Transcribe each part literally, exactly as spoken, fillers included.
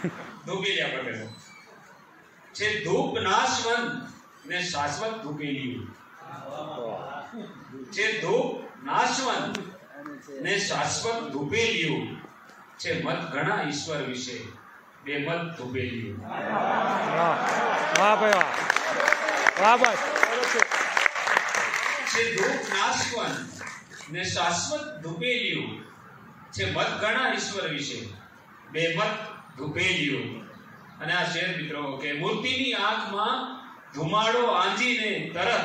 ધૂપેલિયા પ્રગટ છે ધૂપ નાશવંત ને શાશ્વત ધૂપેલિયું છે ધૂપ નાશવંત ને શાશ્વત ધૂપેલિયું છે મત ઘણા ઈશ્વર વિશે બે મત ધૂપેલિયું વાહ ભાઈ વાહ વાહ ભાઈ છે ધૂપ નાશવંત ને શાશ્વત ધૂપેલિયું છે મત ઘણા ઈશ્વર વિશે બે મત ધૂપેલિયું અને આ શેર મિત્રો કે મૂર્તિની આંખમાં ધુમાડો આંજીને તરત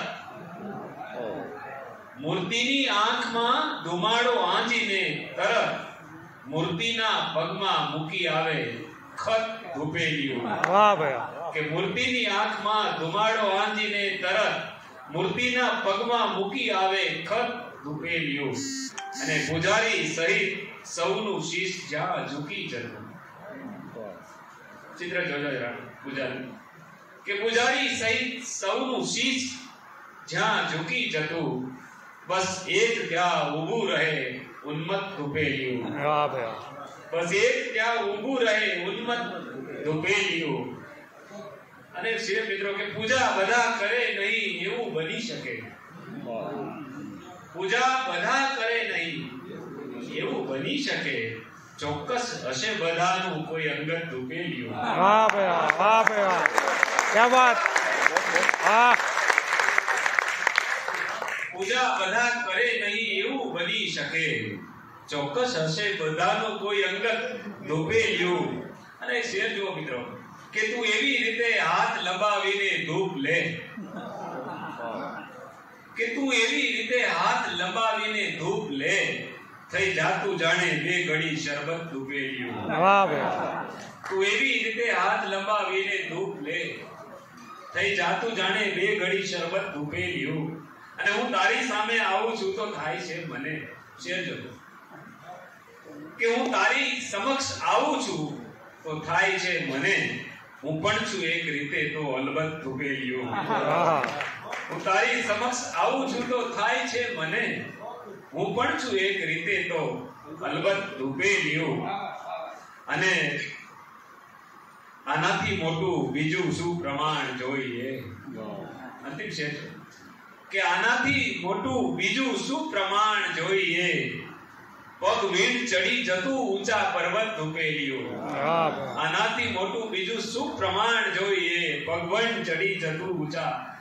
મૂર્તિની આંખમાં ધુમાડો આંજીને તરત મૂર્તિના પગમાં મૂકી આવે ખત ધૂપેલિયું વાહ ભાઈ કે મૂર્તિની આંખમાં ધુમાડો આંજીને તરત મૂર્તિના પગમાં મૂકી આવે ખત ધૂપેલિયું અને પૂજારી સહિત સૌનું શીશ જ્યાં ઝૂકી જતું ચિત્ર જોજો જરા પૂજારી કે પૂજારી સહિત સૌનું શીશ જ્યાં ઝૂકી જતું બસ એક ત્યાં ઊભું રહે ઉન્મત્ત ધૂપેલિયું વાહ ભાઈ બસ એક ત્યાં ઊભું રહે ઉન્મત્ત ધૂપેલિયું અને શિવ મિત્રો કે પૂજા બધા કરે નહીં એવું બની શકે પૂજા બધા કરે નહીં એવું બની શકે ચોક્કસ હશે બધાનું કોઈ અંગત ધૂપેલિયું વાહ ભાઈ વાહ ભાઈ વાહ ક્યા વાત હા પૂજા બધા કરે નહીં એવું બની શકે ચોક્કસ હશે બધાનું કોઈ અંગત ધૂપેલિયું અને શેર જુઓ મિત્રો કે તું એવી રીતે હાથ લંબાવીને ધૂપ લે કે તું એવી રીતે હાથ લંબાવીને ધૂપ લે થઈ જાતું જાણે બે ઘડી શરબત ધૂપેલિયું વાહ ભાઈ તું એવી રીતે હાથ લંબાવીને ધૂપ લે થઈ જાતું જાણે બે ઘડી શરબત ધૂપેલિયું અને હું તારી સામે આવું છું તો થાય છે મને શેર જોજો કે હું તારી સમક્ષ આવું છું તો થાય છે મને હું પણ છું એક રીતે તો અલબત્ત ધૂપેલિયું હું તારી સમક્ષ આવું છું તો થાય છે મને હું પણ છું એક રીતે તો અલબત્ત ધૂપેલિયું અને આનાથી મોટું બીજું શું પ્રમાણ જોઈએ અંતિમ છે કે આનાથી મોટું બીજું શું પ્રમાણ જોઈએ પગ વીણ ચડી જતું ઊંચા પર્વત ધૂપેલિયું આનાથી મોટું બીજું શું પ્રમાણ જોઈએ પગવણ ચડી જતું ઊંચા